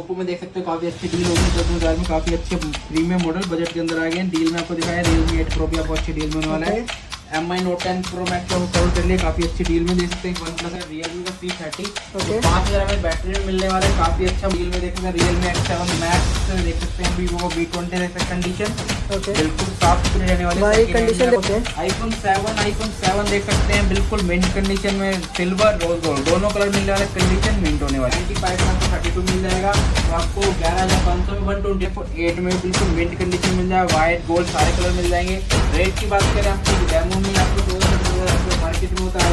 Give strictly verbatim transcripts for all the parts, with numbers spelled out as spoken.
Oppo में देख सकते हो काफी अच्छी डील होगी। दस हजार में काफी अच्छे प्रीमियम मॉडल बजट के अंदर आ गए। डील में आपको दिखाया रियलमी एट प्रो भी आपको अच्छी डील में होने वाला है। M I note ten pro max को कवर कर लिए काफी अच्छी डील में दे सकते हैं। वन प्लस है रियलमी का सी थर्टी पाँच हजार में बैटरी में मिलने वाला है। काफी अच्छा डील में देख सकते हैं। रियलमी एक्स सेवन मैक्स देख सकते हैं। वीवो को वी ट्वेंटी देख सकते हैं। कंडीशन बिल्कुल साफ सुथरी रहने वाली है। आईफोन सेवन आईफोन सेवन देख सकते हैं बिल्कुल मिंट कंडीशन में। सिल्वर रोज गोल्ड दोनों कलर मिलने वाले। कंडीशन मिंट होने वाली है। फाइव में आपको थर्टी टू मिल जाएगा। तो आपको ग्यारह हजार पाँच सौ में वन ट्वेंटी एट में बिल्कुल मिंट कंडीशन मिल जाएगा। व्हाइट गोल्ड सारे कलर मिल जाएंगे। रेट की बात करें आपको डेमो में आपको मार्केट में होता है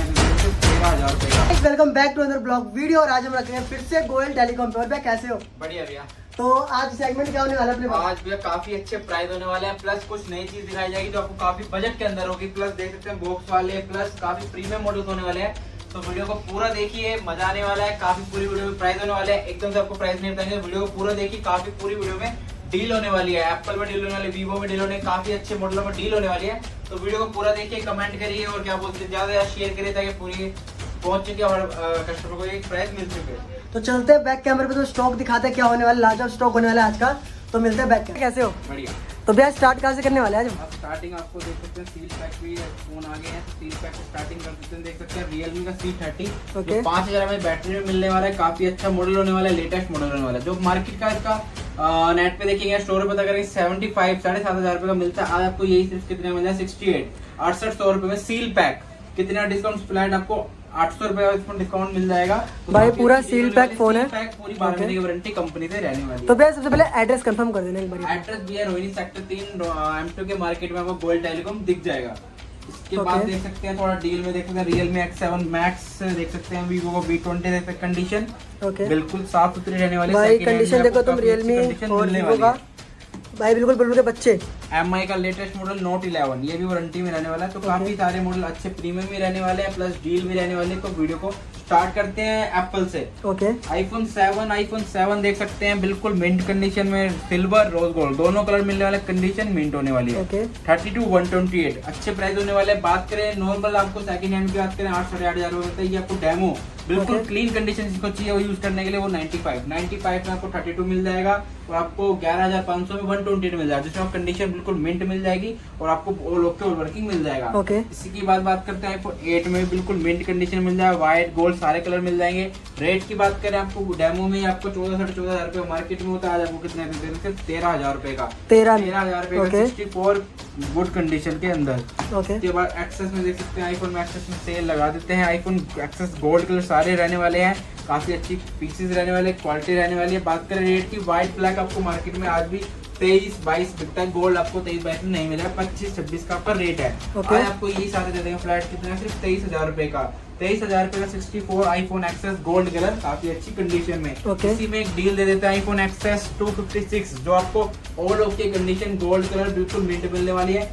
तेरह हजार रुपए। Welcome back to other blog video. और आज हम रख रहे हैं फिर से गोयल टेलीकॉम पे। और भैया कैसे हो? बढ़िया भैया। तो आज सेगमेंट क्या होने वाला है अपने पास? आज भैया काफी अच्छे प्राइस होने वाले हैं। प्लस कुछ नई चीज दिखाई जाएगी जो आपको काफी बजट के अंदर होगी। प्लस देख सकते हैं बॉक्स वाले प्लस काफी प्रीमियम मॉडल्स होने वाले हैं। तो वीडियो को पूरा देखिए, मजा आने वाला है। काफी पूरी वीडियो में प्राइस होने वाले हैं। एकदम से आपको प्राइस नहीं बताएंगे। वीडियो को पूरा देखिए। काफी पूरी वीडियो में डील होने वाली है। एप्पल में डील होने वाली, वीवो में डील होने, काफी अच्छे मॉडलों में डील होने वाली है। तो वीडियो को पूरा देखिए, कमेंट करिए और क्या बोलते हैं ज्यादा शेयर करिए ताकि पूरी पहुंच चुके और कस्टमर को एक प्राइस मिल चुके। तो चलते हैं बैक कैमरे पे, तो स्टॉक दिखाते हैं क्या होने वाला। लाजवाब स्टॉक होने वाला है आज का। तो मिलते हैं बैक कैमरे। कैसे हो? बढ़िया। तो भैया स्टार्ट कहाँ से करने वाले हैं आज? स्टार्टिंग आपको देख सकते हैं सील पैक भी फोन आ गए हैं। सील पैक से स्टार्टिंग कर देते हैं। देख सकते हैं रियलमी का सी थर्टी जो पाँच हजार में बैटरी में मिलने वाला है। काफी अच्छा मॉडल होने वाला है। लेटेस्ट मॉडल होने वाला है। जो मार्केट का इसका आ, नेट पे देखेंगे, स्टोर पे पता करेंगे सेवेंटी फाइव साढ़े सात हजार रुपए का मिलता है। आज आपको यही सिर्फ कितने मिल जाए सिक्सटी एट अड़सठ सौ रुपए में सील पैक। कितना डिस्काउंट फ्लैट आपको आठ सौ रुपए का डिस्काउंट मिल जाएगा। तो भाई पूरा सील पैक फोन है। पूरी बारह महीने की वारंटी कंपनी से रहने वाली है। तो भैया सबसे पहले एड्रेस कंफर्म कर देना एक बार। एड्रेस भी है रोहिणी सेक्टर तीन एम टू के मार्केट में आपको गोल्ड टेलीकॉम दिख जाएगा। इसके बाद देख सकते हैं थोड़ा डील में देख सकते हैं। रियलमी एक्स सेवन मैक्स देख सकते हैं। वीवो को वी ट्वेंटी देख सकते हैं। कंडीशन बिल्कुल साफ सुथरी रहने वाली है। भाई कंडीशन देखो तुम रियलमी और वीवो का भाई बिल्कुल बिल्कुल बच्चे। एम आई का लेटेस्ट मॉडल नोट इलेवन ये भी वारंटी में रहने वाला है। तो काफी सारे मॉडल अच्छे प्रीमियम में रहने वाले हैं। प्लस डील भी रहने वाली है। तो वीडियो को स्टार्ट करते हैं एप्पल से। Okay. IPhone seven iPhone seven देख सकते हैं बिल्कुल मिंट कंडीशन में। सिल्वर रोज गोल्ड दोनों कलर मिलने वाले। कंडीशन मिंट होने वाली है। Okay. Thirty two one twenty eight अच्छे प्राइस होने वाले। बात करें नॉर्मल आपको सेकंड हैंड की बात करें आठ साढ़े आठ हजार रुपए। ये आपको डेमो बिल्कुल क्लीन कंडीशन जिसको चाहिए वो यूज करने के लिए वो नाइन्टी फाइव नाइन्टी फाइव में आपको थर्टी टू मिल जाएगा। और आपको ग्यारह हजार पाँच सौ में वन ट्वेंटी एट मिल जाएगा जिसमें कंडीशन बिल्कुल मिंट मिल जाएगी और आपको ऑल ओके और वर्किंग मिल जाएगा। okay. इसी की बात बात करते हैं आईफोन एट में बिल्कुल मिंट कंडीशन मिल जाएगा। व्हाइट गोल्ड सारे कलर मिल जाएंगे। रेट की बात करें आपको डेमो में आपको चौदह साढ़े चौदह हजार रुपए मार्केट में होता है। आज आपको कितने तेरह हजार रुपए का तेरह तेरह हजार रुपए का सिक्सटी फोर गुड कंडीशन के अंदर। उसके बाद एक्सेस में देख सकते हैं। आईफोन में एक्सेस में सेल लगा देते हैं। आईफोन एक्सेस गोल्ड कलर सारे रहने वाले हैं। काफी अच्छी पीसेस रहने वाले, क्वालिटी रहने वाली है। बात करें रेट की, व्हाइट ब्लैक आपको मार्केट में आज भी तेईस बाईस बिकता है। गोल्ड आपको तेईस बाईस में नहीं मिलेगा। पच्चीस छब्बीस का पर रेट है। okay. आज आपको यही सारे दे देंगे फ्लैट कितना सिर्फ तेईस हजार रुपए का। तेईस हजार रुपए का sixty four iPhone XS gold colour काफी अच्छी कंडीशन में। okay. इसी में एक डील दे देते हैं iPhone XS two fifty six जो आपको all okay condition gold colour बिल्कुल मिंट मिलने वाली है।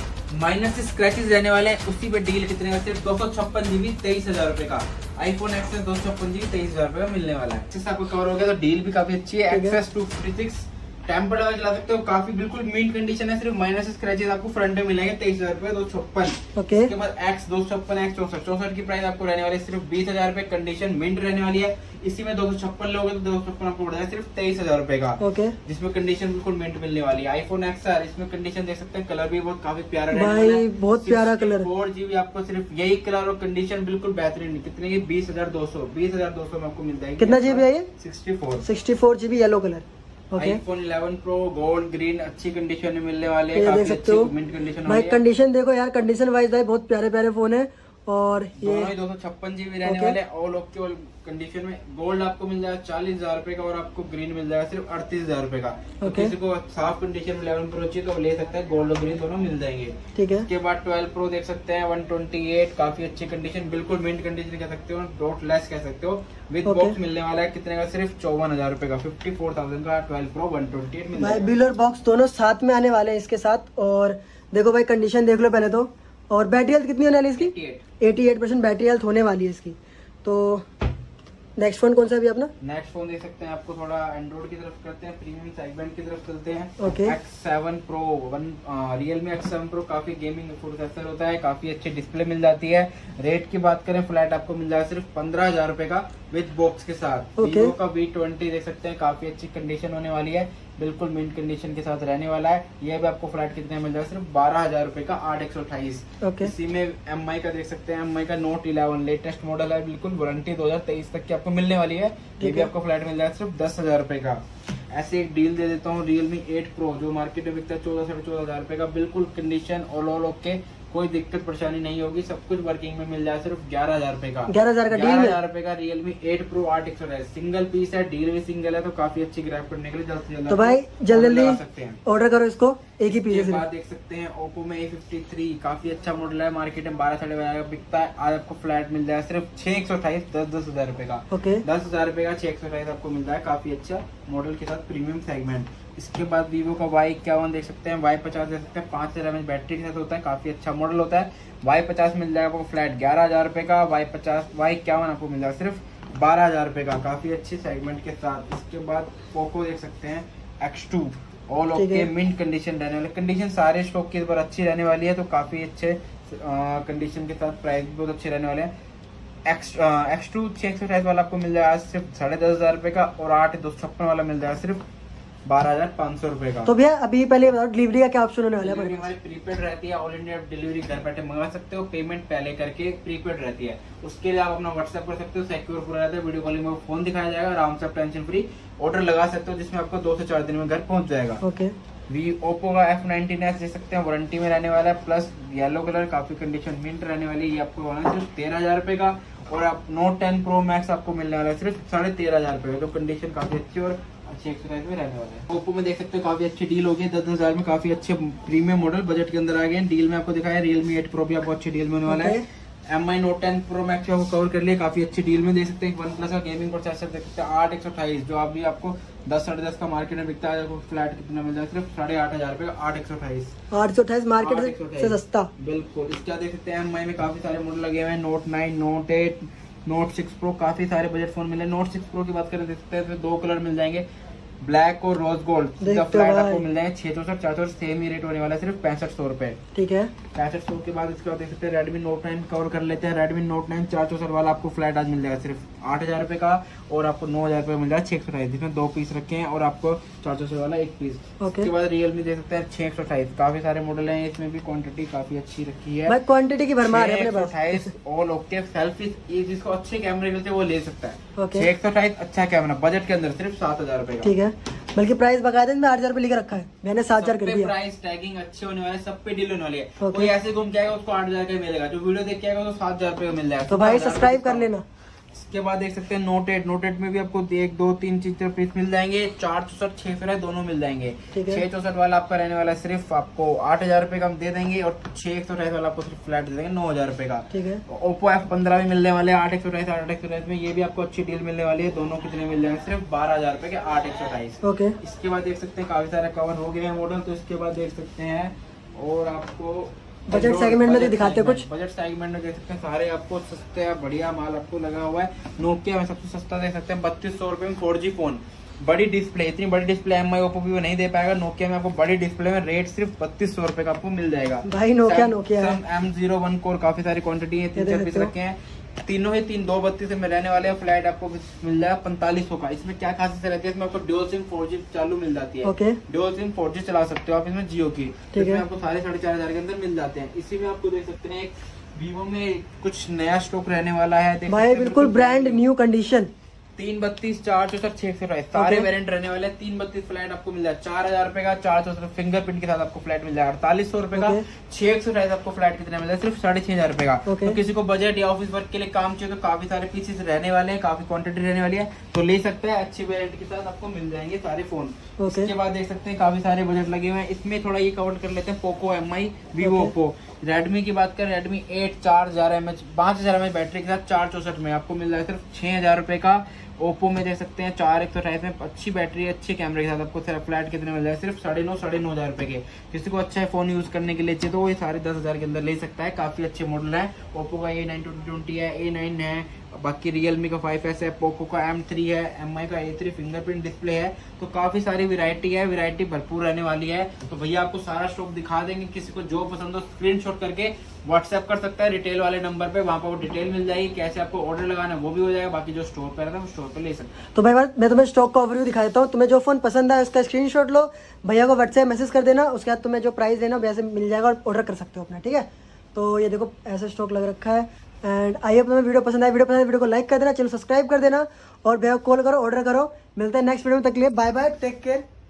माइनस स्क्रैचेस रहने वाले हैं। उसी पे डील कितने का सिर्फ दो सौ छप्पन जीबी तेईस हजार रुपए का आईफोन एक्सेस दो सौ छप्पन जीबी तेईस हजार रुपए का मिलने वाला है। इससे आपको कवर हो गया। तो डील भी काफी अच्छी है। XS two fifty six tempered वाला चला सकते हो। काफी बिल्कुल मिंट कंडीशन है। सिर्फ माइनस स्क्रैचेस आपको फ्रंट में मिलेंगे तेईस हजार रुपए दो छप्पन। उसके बाद एक्स दो छप्पन एक्स चौसठ चौसठ की प्राइस आपको रहने वाली है सिर्फ बीस हजार रुपए। कंडीशन मिंट रहने वाली है। इसी में दो सौ छप्पन लोगे तो दो सौ छप्पन आपको बढ़ जाएगा सिर्फ तेईस हजार रुपए का। okay. जिसमें कंडीशन बिल्कुल मिंट मिलने वाली है। आईफोन एक्सआर इसमें कंडीशन देख सकते हैं। कलर भी बहुत काफी प्यारा भाई बहुत प्यारा कलर। फोर जीबी आपको सिर्फ यही कलर और कंडीशन बिल्कुल बेहतरीन। कितने की बीस हजार दो सौ बीस हजार दो सौ में आपको मिल जाएगी। कितना जीबी है ये? Sixty four sixty four GB yellow colour. IPhone eleven pro gold green अच्छी कंडीशन में मिलने वाले हैं। देख सकते हो भाई कंडीशन देखो यार। कंडीशन वाइज भाई बहुत प्यारे प्यारे फोन है। और ये दो सौ छप्पन जीबी रहने वाले ऑल ओके ऑल कंडीशन में। गोल्ड आपको मिल जाएगा चालीस हजार रुपए का और आपको ग्रीन मिल जाएगा सिर्फ अड़तीस हजार रुपए का। तो किसी को साफ कंडीशन में इलेवन प्रो चाहिए तो ले सकता है। गोल्ड और ग्रीन दोनों मिल जाएंगे। ठीक है। उसके बाद ट्वेल्व प्रो देख सकते हैं वन ट्वेंटी एट काफी अच्छी कंडीशन बिल्कुल मिंट कंडीशन कह सकते हो। डॉट लेस कह सकते हो। विद बॉक्स मिलने वाला है कितने का सिर्फ चौवन हजार रुपए का फिफ्टी फोर थाउजेंड का twelve pro one twenty eight मिल जाएगा। बिल और बॉक्स दोनों साथ में आने वाले हैं इसके साथ। और देखो भाई कंडीशन देख लो पहले तो। और बैटरी हेल्थ कितनी होने वाली है इसकी? अठासी परसेंट बैटरी हेल्थ होने वाली है इसकी। तो नेक्स्ट फोन कौन सा भी अपना? नेक्स्ट फोन देख सकते हैं। आपको थोड़ा एंड्रॉइड की तरफ करते हैं। प्रीमियम सेगमेंट की तरफ चलते हैं। Okay. X seven pro one Realme X seven pro काफी गेमिंग प्रोसेसर होता है। काफी अच्छी डिस्प्ले मिल जाती है। रेट की बात करें फ्लैट आपको मिल जाएगा सिर्फ पंद्रह हजार रुपए का विद बॉक्स के साथ। Okay. वीवो का वी ट्वेंटी देख सकते हैं, काफी अच्छी कंडीशन होने वाली है, बिल्कुल मिंट कंडीशन के साथ रहने वाला है। ये भी आपको फ्लैट कितने मिल जाएगा, सिर्फ बारह हजार रुपए का, आठ एक सौ अट्ठाईस। Okay. इसी में एम आई का देख सकते हैं, एम आई का नोट इलेवन लेटेस्ट मॉडल है, बिल्कुल वारंटी दो हजार तेईस तक की आपको मिलने वाली है। ये भी आपको फ्लैट मिल जाएगा सिर्फ दस हजार रुपए का। ऐसे एक डील दे देता हूँ, रियलमी एट प्रो जो मार्केट में बिकता है चौदह साढ़े चौदह हजार रुपए का, बिल्कुल कंडीशन ऑल ऑल ओके, कोई दिक्कत परेशानी नहीं होगी, सब कुछ वर्किंग में मिल जाए सिर्फ ग्यारह हजार रुपए का। ग्यारह हजार का डील ग्यारह हजार रुपए का रियलमी एट प्रो आठ एक सौ सिंगल पीस है, डील भी सिंगल है, तो काफी अच्छी ग्रैब करने के लिए जल्द से जल्द तो भाई जल्दी जल्दी सकते हैं, ऑर्डर करो इसको, एक ही पीस। इसके बाद देख सकते हैं ओप्पो में ए फिफ्टी थ्री, काफी अच्छा मॉडल है, मार्केट में बारह साढ़े बारह का बिकता है, आज आपको फ्लैट मिल जाए सिर्फ छह एक सौ अट्ठाईस, दस दस हजार रुपए का। ओके, दस हजार रुपए का छह एक सौ अट्ठाईस आपको मिल रहा है, काफी अच्छा मॉडल के साथ प्रीमियम सेगमेंट। इसके बाद वीवो का वाई इक्यावन देख सकते हैं, वाई पचास देख सकते हैं, पांच हजार एम एच बैटरी के साथ होता है, काफी अच्छा मॉडल होता है। वाई पचास मिल जाएगा आपको फ्लैट ग्यारह हजार रुपए का, वाई पचास वाई इक्यावन आपको मिल जाएगा सिर्फ बारह हजार रुपए का, काफी अच्छी सेगमेंट के साथ। इसके बाद पोको देख सकते हैं X two, all okay mint condition रहने वाले, कंडीशन सारे स्टॉक की पर अच्छी रहने वाली है, तो काफी अच्छे कंडीशन के साथ, प्राइस भी बहुत अच्छे रहने वाले हैं। एक्स एक्स टू छह एक सौ अट्ठाईस वाला आपको मिल जाएगा सिर्फ साढ़े दस हजार रुपए का, और आठ दो सौ छप्पन वाला मिल जाएगा सिर्फ बारह हजार पाँच सौ रुपए का। तो भैया अभी पहले बताओ डिलीवरी का क्या ऑप्शन होने वाला है? डिलीवरी हमारी प्रीपेड रहती है, ऑल इंडिया डिलीवरी घर बैठे मंगा सकते हो, पेमेंट पहले करके प्रीपेड रहती है, उसके लिए आप अपना व्हाट्सएप कर सकते हो, सिक्योर पूरा रहता है, वीडियो कॉलिंग में फोन दिखाया जाएगा, आराम से आप टेंशन फ्री ऑर्डर लगा सकते हो, जिसमें आपको दो से चार दिन में घर पहुंच जाएगा। ओके, वी ओप्पो का एफ नाइनटीन एस देख सकते हैं, वारंटी में रहने वाला है, प्लस येलो कलर, काफी कंडीशन मिंट रहने वाली है, ये आपको होना है सिर्फ तेरह हजार रुपए का, और आप नोट टेन प्रो मैक्स आपको मिलने वाला है सिर्फ साढ़े तेरह हजार रुपए का, तो कंडीशन काफी अच्छी और अच्छी एक्सरसाइज में रहने वाला है। ओप्पो में देख सकते हो काफी अच्छी डील होगी, दस हजार में काफी अच्छे प्रीमियम मॉडल बजट के अंदर आ गए। डील में आपको दिखाया रियलमी एट प्रो भी आपको अच्छी डील में होने वाला है, M I note ten pro max को कवर कर लिया, काफी अच्छी डील में देख सकते हैं। वन प्लस का गेमिंग प्रोसेसर देख सकते हैं, आठ एक सौ अट्ठाईस, जो अभी आपको दस साढ़े दस का मार्केट में बिकता है, फ्लैट कितना मिल जाए सिर्फ साढ़े आठ हजार रुपए का, आठ एक सौ अट्ठाईस आठ सौ अट्ठाईस मार्केट से सस्ता, बिल्कुल। इसका देख सकते हैं एम आई में काफी सारे मॉडल लगे हुए हैं, note nine note eight note six pro, काफी सारे बजट फोन मिले। नोट सिक्स प्रो की बात करें देख सकते हैं, दो कलर मिल जाएंगे, ब्लैक और रोज गोल्ड, फ्लैट आपको मिल जाएंगे छह चौसठ चार सौ, सेम ही रेट होने वाला है सिर्फ पैंसठ सौ रुपए। ठीक है, पैंसठ सौ के बाद इसके बाद देख सकते हैं रेडमी नोट नाइन कवर कर लेते हैं, रेडमी नोट नाइन चार चौसठ वाला आपको फ्लैट आज मिल जाएगा सिर्फ आठ हजार रुपए का, और आपको नौ हजार रुपए मिल जाएगा छह सौ अट्ठाईस, जिसमें दो पीस रखे हैं, और आपको चार चौसठ वाला एक पीस। उसके बाद रियलमी देख सकते हैं छह सौ अट्ठाईस, काफी सारे मॉडल हैं, इसमें भी क्वांटिटी काफी अच्छी रखी है, क्वांटिटी की भरमार है अपने पास। अट्ठाईस ऑल ओके सेल्फी, जिसको अच्छे कैमरे मिलते हैं वो ले सकता है। ओके, छह एक सौ अट्ठाईस अच्छा कैमरा बजट के अंदर सिर्फ सात हजार रुपए का। ठीक है, बल्कि प्राइस बकायदे में आठ हजार रुपए लिख रखा है, मैंने सात हजार कर दिया। प्राइस टैगिंग अच्छे होने वाले, सब पे डील होने वाली है, कोई ऐसे घूम के आएगा उसको आठ हजार का मिलेगा, जो वीडियो देख के आएगा तो सात हजार रुपए का मिल जाएगा। तो भाई सब्सक्राइब कर लेना। इसके बाद देख सकते हैं नोट एट, नोट एट में भी आपको एक दो तीन चीज पीस मिल जाएंगे, चार चौसठ छह सौ दोनों मिल जाएंगे। छह चौसठ वाला आपका रहने वाला सिर्फ आपको आठ हजार रुपए का हम दे देंगे, और छह एक सौ अठाईस वाला आपको सिर्फ फ्लैट दे देंगे नौ हजार रुपए का। ठीक है, ओप्पो एफ पंद्रह भी मिलने वाले आठ एक सौ अठाईस आठ एक सौ अठाईस में, ये भी आपको अच्छी डील मिलने वाली है, दोनों कितने मिल जाएंगे सिर्फ बारह हजार रुपए के, आठ एक सौ अठाईस। ओके, इसके बाद देख सकते हैं काफी सारे कवर हो गए हैं मॉडल, तो इसके बाद देख सकते हैं और आपको बजट सेगमेंट में दिखाते हैं कुछ, बजट सेगमेंट में देख सकते हैं सारे आपको सस्ते बढ़िया माल आपको लगा हुआ है। नोकिया में सबसे सस्ता देख सकते हैं बत्तीस सौ रुपए में फोर जी फोन, बड़ी डिस्प्ले, इतनी बड़ी डिस्प्ले एम आई ओप्पो भी नहीं दे पाएगा, नोकिया में आपको बड़ी डिस्प्ले में रेट सिर्फ बत्तीस सौ रुपए का आपको मिल जाएगा। भाई Nokia Nokia M zero one core, काफी सारी क्वांटिटी है, तीन चार पीस रखे हैं, तीनों ही तीन दो बत्तीस में रहने वाले हैं, फ्लैट आपको मिल जाएगा पैंतालीस सौ का। इसमें क्या खासियत रहती है, इसमें आपको ड्यूल सिम फोर जी चालू मिल जाती है, okay, dual SIM four G चला सकते हो आप इसमें जियो की, ठीक है, आपको साढ़े साढ़े चार हजार के अंदर मिल जाते हैं। इसी में आपको देख सकते हैं एक वीवो में कुछ नया स्टॉक रहने वाला है, भाई बिल्कुल ब्रांड न्यू कंडीशन, तीन बत्तीस चार चौसठ छह सौ सारे वेरिएंट रहने वाले हैं। तीन बत्तीस फ्लैट आपको मिल जाए चार हजार रुपए का, चार चौसठ फिंगरप्रिंट के साथ आपको फ्लैट मिल जाएगा अड़तालीस सौ रुपए का। छह एक सौ अठाईस आपको फ्लैट कितना मिल जाए सिर्फ साढ़े छह हजार रुपए का। तो किसी को बजट या ऑफिस वर्क के लिए काम चाहिए तो काफी सारे पीसेस रहने वाले हैं, काफी क्वांटिटी रहने वाली है, तो ले सकते हैं, अच्छी वेरिएंट के साथ आपको मिल जाएंगे सारे फोन। इसके बाद देख सकते हैं काफी सारे बजट लगे हुए हैं, इसमें थोड़ा ये कवर कर लेते हैं Poco, M I, Vivo, Oppo. Redmi की बात करें, रेडमी एट चार हजार एम एच पांच हजार एम एच बैटरी के साथ चार चौसठ में आपको मिल जाएगा सिर्फ छह हजार रुपए का। ओप्पो में देख सकते हैं चार एक सौ अठाईस में अच्छी बैटरी अच्छे कैमरे के साथ आपको सिर्फ फ्लैट कितने मिल जाए सिर्फ साढ़े नौ साढ़े नौ हजार रुपए के। किसी को अच्छा फोन यूज करने के लिए चाहिए तो वो साढ़े दस हजार के अंदर ले सकता है, काफी अच्छे मॉडल है। ओप्पो का ए नाइन ट्वेंटी है, ए नाइन है, बाकी रियलमी का फाइव एस है, पोको का एम थ्री है, एम आई का ए थ्री फिंगरप्रिंट डिस्प्ले है। तो काफी सारी वैरायटी है, वैरायटी भरपूर रहने वाली है। तो भैया आपको सारा स्टॉक दिखा देंगे, किसी को जो पसंद हो स्क्रीनशॉट करके व्हाट्सएप कर सकता है रिटेल वाले नंबर पे, वहाँ पर वो डिटेल मिल जाएगी, कैसे आपको ऑर्डर लगाना है वो भी हो जाएगा। बाकी जो स्टोर पे रहता है वो स्टोर पे ले सकते हैं। तो भाई मैं तुम्हें स्टॉक का ओवरव्यू दिखा देता हूँ। तुम्हें जो फोन पसंद है उसका स्क्रीनशॉट लो, भैया को व्हाट्सएप मैसेज कर देना, उसके बाद तुम्हें जो प्राइस देना वैसे मिल जाएगा और ऑर्डर कर सकते हो अपना, ठीक है। तो ये देखो ऐसा स्टॉक लग रखा है। एंड आई होप तुम्हें वीडियो पसंद आए, वीडियो पसंद आए वीडियो को लाइक कर देना, चैनल सब्सक्राइब कर देना और भैया कॉल करो, ऑर्डर करो। मिलते हैं नेक्स्ट वीडियो में, तक के लिए बाय बाय, टेक केयर।